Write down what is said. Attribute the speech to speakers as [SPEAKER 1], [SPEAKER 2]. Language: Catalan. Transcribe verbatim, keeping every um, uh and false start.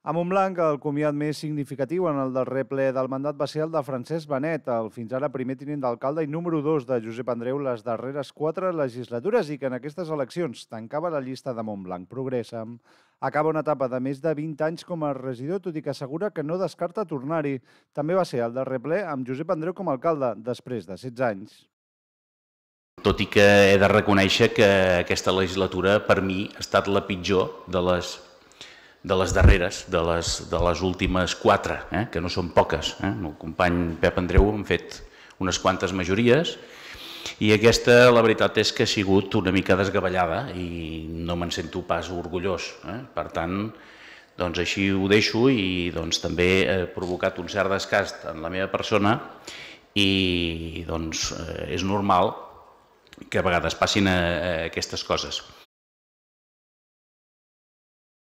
[SPEAKER 1] A Montblanc, el comiat més significatiu en el darrer ple del mandat va ser el de Francesc Benet, el fins ara primer tinent d'alcalde i número dos de Josep Andreu les darreres quatre legislatures i que en aquestes eleccions tancava la llista de Montblanc Progressa. Acaba una etapa de més de vint anys com a regidor, tot i que assegura que no descarta tornar-hi. També va ser el darrer ple amb Josep Andreu com a alcalde, després de setze anys.
[SPEAKER 2] Tot i que he de reconèixer que aquesta legislatura per mi ha estat la pitjor de les de les darreres, de les, de les últimes quatre, eh? que no són poques. Eh? El company Pep Andreu han fet unes quantes majories i aquesta, la veritat és que ha sigut una mica desgavellada i no me'n sento pas orgullós. Eh? Per tant, doncs així ho deixo i doncs, també he provocat un cert desgast en la meva persona i doncs, és normal que a vegades passin aquestes coses.